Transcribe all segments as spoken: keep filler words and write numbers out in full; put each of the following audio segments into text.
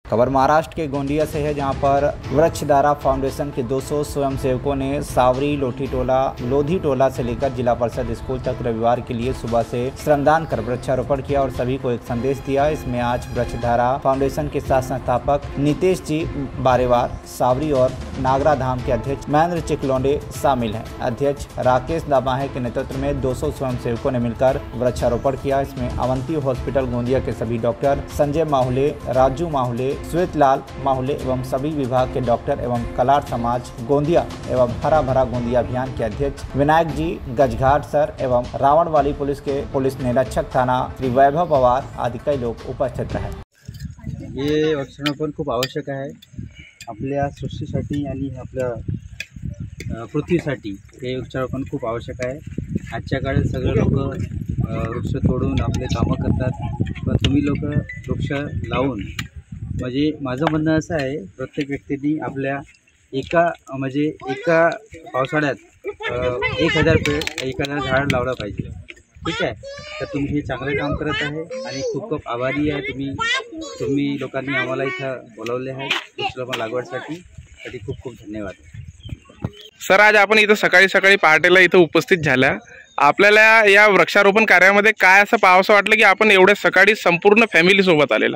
खबर महाराष्ट्र के गोंदिया से है, जहां पर वृक्षधारा फाउंडेशन के दो सौ स्वयंसेवकों ने सावरी, लोठी टोला, लोधी टोला से लेकर जिला परिषद स्कूल तक रविवार के लिए सुबह से श्रमदान कर वृक्षारोपण किया और सभी को एक संदेश दिया। इसमें आज वृक्षधारा फाउंडेशन के साथ संस्थापक नीतीश जी बारेवार, सावरी और नागरा धाम के अध्यक्ष महेंद्र चिकलोंडे शामिल हैं। अध्यक्ष राकेश दामाहे के नेतृत्व में दो सौ स्वयंसेवकों ने मिलकर वृक्षारोपण किया। इसमें अवंती हॉस्पिटल गोंदिया के सभी डॉक्टर, संजय माहुले, राजू माहुले, श्वेतलाल माहुले एवं सभी विभाग के डॉक्टर एवं कलार समाज गोंदिया एवं हरा भरा गोंदिया अभियान के अध्यक्ष विनायक जी गजघाट सर एवं रावणवाली पुलिस के पुलिस निरीक्षक थाना श्री वैभव पवार आदि कई लोग उपस्थित रहे। हे वृक्षारोपण खूप आवश्यक आहे आपल्या सृष्टीसाठी आणि आपल्या पृथ्वीसाठी। हे वृक्षारोपण खूप आवश्यक आहे। आजच्या काळात सगळे लोक वृक्ष तोडून आपले कामं करतात, पण तुम्ही लोक वृक्ष लावून, म्हणजे माझं म्हणणं असं आहे, प्रत्येक व्यक्तींनी आपल्या एका म्हणजे एका पावसाळ्यात एक हजार पेड़ एक हजार झाड लावलं पाहिजे। ठीक आहे, तर तुम्ही हे चांगलं काम करत आहे आणि खूप खूप आभारी आहे तुम्ही तुम्ही लोकांनी आम्हाला इथं बोलावले आहे वृक्षारोपण लागवडसाठी। साठी खूप खूप धन्यवाद। सर, आज आपण इथं सकाळी सकाळी पहाटेला इथं उपस्थित झाल्या, आपल्याला या वृक्षारोपण कार्यामध्ये काय असं पाहावसं वाटलं की आपण एवढ्या सकाळी संपूर्ण फॅमिली सोबत आलेला?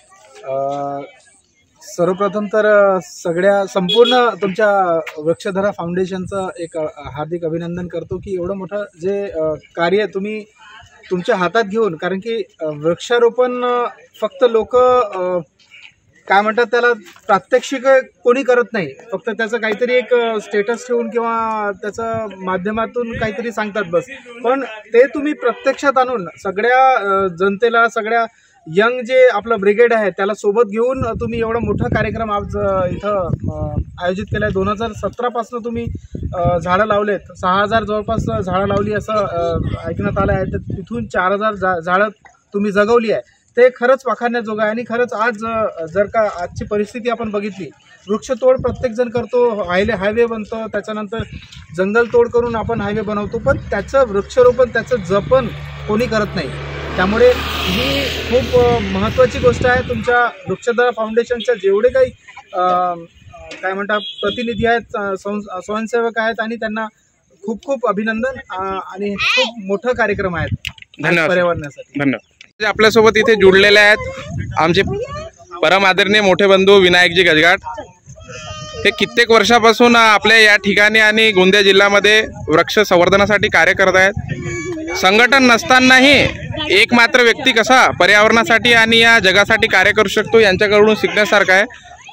सर्वप्रथम तर सगळ्या संपूर्ण तुमच्या वृक्षधारा फाउंडेशनचं एक हार्दिक अभिनंदन करतो की एवढं मोठं जे कार्य तुम्ही तुमच्या हातात घेऊन, कारण की वृक्षारोपण फक्त लोक काय म्हणतात त्याला प्रात्यक्षिक कोणी करत नाही, फक्त त्याचं काहीतरी एक स्टेटस ठेवून किंवा त्याचं माध्यमातून काहीतरी सांगतात बस, पण ते तुम्ही प्रत्यक्षात आणून सगळ्या जनतेला, सगळ्या यंग जे आपलं ब्रिगेड आहे त्याला सोबत घेऊन तुम्ही एवढा मोठा कार्यक्रम आज इथं आयोजित केला आहे। दोन हजार सतरापासून तुम्ही झाडं लावलेत, सहा हजार जवळपास झाडं लावली असं ऐकण्यात आलं आहे, तर तिथून चार हजार जा झाडं तुम्ही जगवली आहे, ते खरंच वाखाणण्याजोगं आहे। आणि खरंच आज जर का आजची परिस्थिती आपण बघितली, वृक्षतोड प्रत्येकजण करतो, हायवे हायवे बनतो, त्याच्यानंतर जंगल तोड करून आपण हायवे बनवतो, पण त्याचं वृक्षारोपण, त्याचं जपन कोणी करत नाही। त्यामुळे ही खूप महत्त्वाची गोष्ट आहे। तुमच्या वृक्षधारा फाउंडेशनच्या जेवढे काही काय म्हणतात प्रतिनिधी आहेत, स्वयंसेवक आहेत, आणि त्यांना खूप खूप अभिनंदन आणि खूप मोठा कार्यक्रम आहे पर्यावरणासाठी। धन्यवाद। आपल्यासोबत इथे जुळलेले आहेत आमचे परम आदरणीय मोठे बंधू विनायकजी गजघाट। हे कित्येक वर्षापासून आपल्या या ठिकाणी आणि गोंदिया जिल्ह्यामध्ये वृक्ष संवर्धनासाठी कार्य करत आहेत। संघटन नसतानाही एक मात्र व्यक्ती कसा पर्यावरणासाठी आणि या जगासाठी कार्य करू शकतो यांच्याकडून शिकण्यासारखं आहे।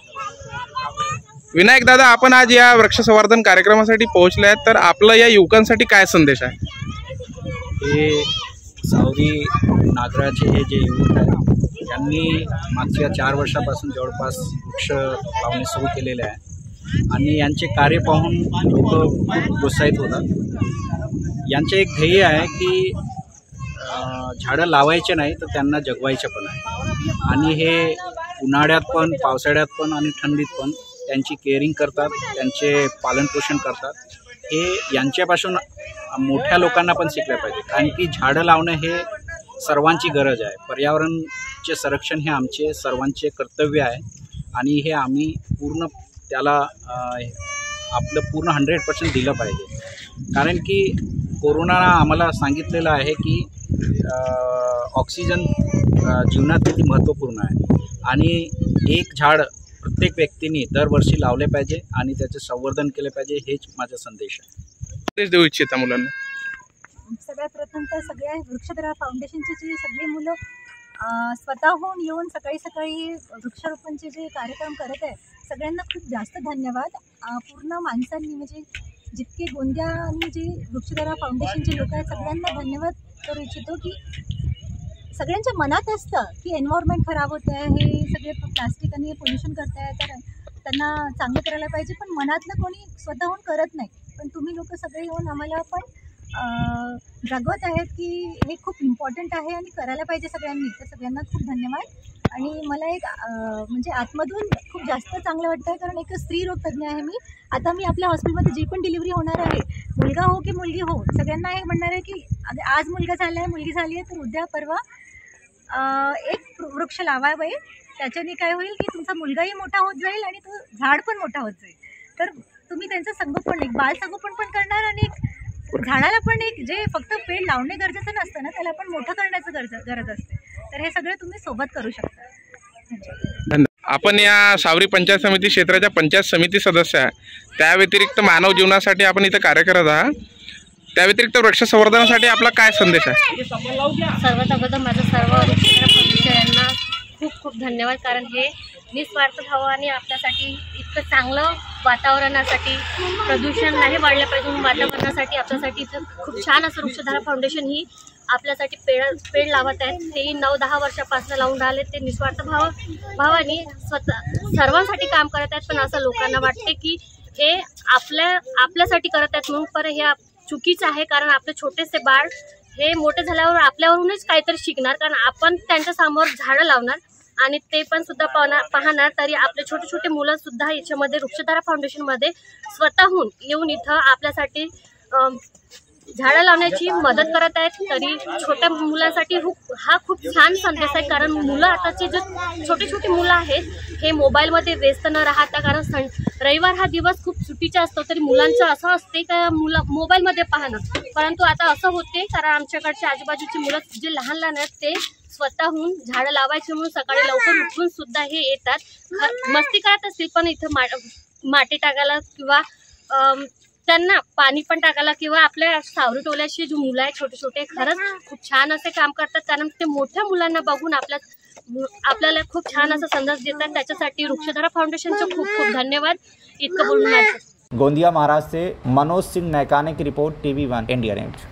विनायक दादा, आपण आज या वृक्ष संवर्धन कार्यक्रमासाठी पोहोचले आहेत, तर आपलं या युवकांसाठी काय संदेश आहे? हे सावरी नागराचे हे जे युवक आहेत त्यांनी मागच्या चार वर्षापासून जवळपास वृक्ष लावणे सुरू केलेले आहे आणि यांचे कार्य पाहून लोक खूप प्रोत्साहित होतात। यांचे एक ध्येय आहे की झाडं लावायचे नाही तर त्यांना जगवायचे पण आहे, आणि हे उन्हाळ्यात पण, पावसाळ्यात पण आणि थंडीत पण त्यांची केअरिंग करतात, त्यांचे पालनपोषण करतात। हे यांच्यापासून मोठ्या लोकांना पण शिकलं पाहिजे, कारण की झाडं लावणं हे सर्वांची गरज आहे। पर्यावरणाचे संरक्षण हे आमचे सर्वांचे कर्तव्य आहे आणि हे आम्ही पूर्ण त्याला आपलं पूर्ण हंड्रेड पर्सेंट दिलं पाहिजे, कारण की कोरोनानं आम्हाला सांगितलेलं आहे की ऑक्सिजन जीवनात किती महत्त्वपूर्ण आहे आणि एक झाड प्रत्येक व्यक्तीने दरवर्षी लावले पाहिजे आणि त्याचे संवर्धन केले पाहिजे, हेच माझा संदेश आहे। संदेश देऊ इच्छिता मुलांना? सगळ्यात प्रथम तर सगळ्या वृक्षधारा फाउंडेशनचे जे सगळे मुलं स्वतःहून येऊन सकाळी सकाळी वृक्षारोपणचे जे कार्यक्रम करत आहे, सगळ्यांना खूप जास्त धन्यवाद। पूर्ण माणसांनी, म्हणजे जितके गोंदिया आणि जे वृक्षधारा फाउंडेशनचे लोक आहेत सगळ्यांना धन्यवाद करू इच्छितो की सगळ्यांच्या मनात असतं की एन्व्हायरमेंट खराब होतं आहे, हे सगळे प्लास्टिक आणि पोल्युशन करत आहे, तर त्यांना चांगलं करायला पाहिजे, पण मनातलं कोणी स्वतःहून करत नाही। पण तुम्ही लोक सगळे येऊन आम्हाला पण जागवत आहेत की हे खूप इम्पॉर्टंट आहे आणि करायला पाहिजे सगळ्यांनी, तर सगळ्यांना खूप धन्यवाद। आणि मला एक म्हणजे आतमधून खूप जास्त चांगलं वाटतं आहे, कारण एक स्त्री रोग तज्ञ आहे मी। आता मी आपल्या हॉस्पिटलमध्ये जी पण डिलिव्हरी होणार आहे, मुलगा हो की मुलगी हो, सगळ्यांना हे म्हणणार आहे की आज मुलगा झाला आहे, मुलगी झाली आहे, तर उद्या परवा एक वृक्ष लावावे, त्याच्याने काय होईल की तुमचा मुलगाही मोठा होत जाईल आणि तो झाड पण मोठा होत जाईल. तर तुम्ही त्यांचं संगोपन, एक बाल संगोपन पण करणार आणि एक झाडाला पण एक जे फक्त पेड़ लावणे गरजेचं नसतं ना, त्याला पण मोठं करण्याचं गरज गरज असते. तर हे सगळं तुम्ही सोबत करू शकता. धन्यवाद. आपण या सावरी पंचायत समिती क्षेत्राच्या पंचायत समिती सदस्य आहे. त्या व्यतिरिक्त मानव जीवनासाठी आपण इथं कार्य करत आहात. त्या व्यतिरिक्त वृक्ष संवर्धनासाठी आपला काय संदेश आहे? सर्वात अगोदर माझं सर्व वृक्षांना खूप खूप धन्यवाद, कारण हे निस्वार्थ भावाने आपल्यासाठी इतकं चांगलं वातावरणासाठी, प्रदूषण नाही वाढलं पाहिजे म्हणून वातावरणासाठी आपल्यासाठी इथं खूप छान असं वृक्षधारा फाउंडेशन ही आपल्यासाठी पेड़ पेड़ लावत आहेत. तेही नऊ दहा वर्षापासून लावून राहिले. ते निस्वार्थ भाव भावाने स्वतः सर्वांसाठी काम करत आहेत. पण असं लोकांना वाटते की हे आपल्या आपल्यासाठी करत आहेत म्हणून, पर हे चुकीचं आहे. कारण आपले छोटेसे बाळ हे मोठे झाल्यावर आपल्यावरूनच काहीतरी शिकणार, कारण आपण त्यांच्या समोर झाडं लावणार आणि ते पण सुद्धा पाहणार पाहणार तरी आपले छोटे छोटे मुलं सुद्धा याच्यामध्ये वृक्षधारा फाउंडेशनमध्ये स्वतःहून येऊन इथं आपल्यासाठी झाडं लावण्याची मदत करत आहेत. तरी छोट्या मुलांसाठी हा खूप छान संदेश आहे, कारण मुलं आताचे जे छोटे छोटे मुलं आहेत हे मोबाईलमध्ये व्यस्त न राहता, कारण सण रविवार हा दिवस खूप सुट्टीचा असतो, तरी मुलांचं असं असते का मुलं मोबाईलमध्ये पाहणं. परंतु आता असं होते, कारण आमच्याकडच्या आजूबाजूची मुलं जे लहान लहान आहेत ते स्वतःहून झाडं लावायचे म्हणून सकाळी लवकर उठून सुद्धा हे येतात. मस्ती करत असतील पण इथं मा माती टाकायला किंवा त्यांना पाणी पण टाकायला किंवा आपल्या सावरी टोल्याशी जे मुलं आहेत छोटे छोटे, खरंच खूप छान असे काम करतात. कारण ते मोठ्या मुलांना बघून आपल्या आपल्याला खूप छान असा संदेश देतात. त्याच्यासाठी वृक्षधारा फाउंडेशनचं खूप खूप धन्यवाद. इतकं बोलून माझं. गोंदिया महाराज से मनोज सिंह नैकाने की report, TV one India news.